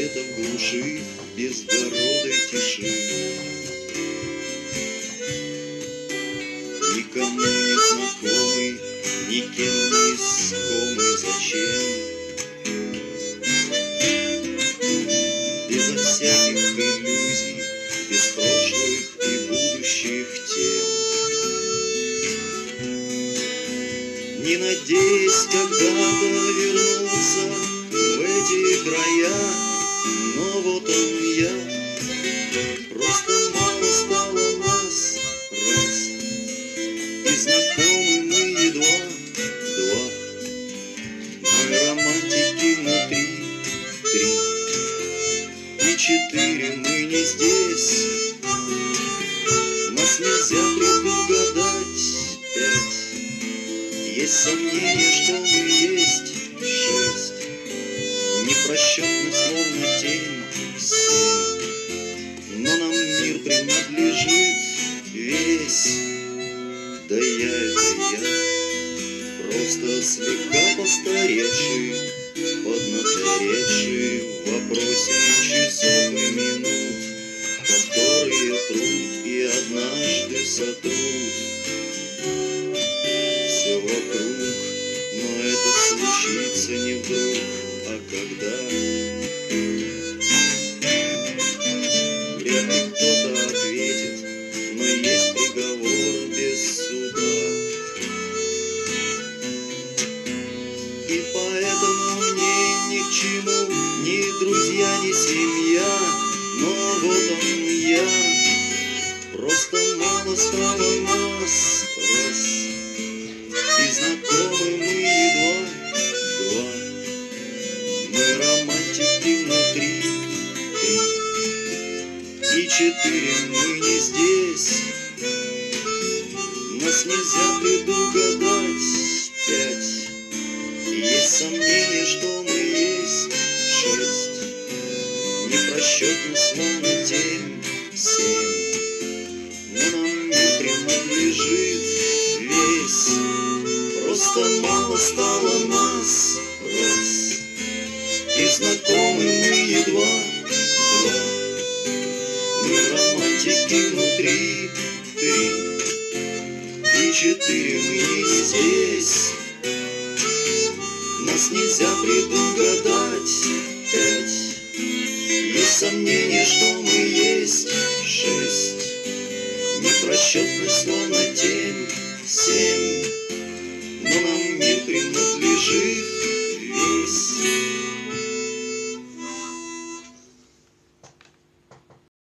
где-то в глуши безгородой тиши. Никому не знакомый, никем не искомый, зачем? Безо всяких иллюзий, без прошлых и будущих тем. Не надеясь когда-то вернуться в эти края, но вот он я. Просто мало стало нас раз, и знакомы мы едва два. Мы романтики внутри три, и четыре мы не здесь. Нас нельзя предугадать пять. Есть сомнение, что мы есть шесть. Непросчетны, словно тень, семь. Но нам мир принадлежит весь. Да я это я, просто слегка постаревший, поднаторевший в вопросе часов и минут, которые труд и однажды сотрут. Все вокруг, но это случится не вдруг, а когда. Вряд ли кто-то ответит, но есть приговор без суда. И поэтому мне ни к чему ни друзья, ни семья, но вот он я. Просто мало стало нас раз, и знакомы мы едва два. Мы романтики внутри три, и четыре мы не здесь. Нас нельзя предугадать пять. Есть сомнение, что мы есть шесть. Непросчетно, словно тень, семь. Но нам не принадлежит весь. Просто мало стало нас раз, и знакомы мы едва два. Мы романтики внутри три, и четыре мы не здесь. Нас нельзя предугадать пять. Есть сомнение, что мы есть шесть. Непросчетны, словно тень, семь.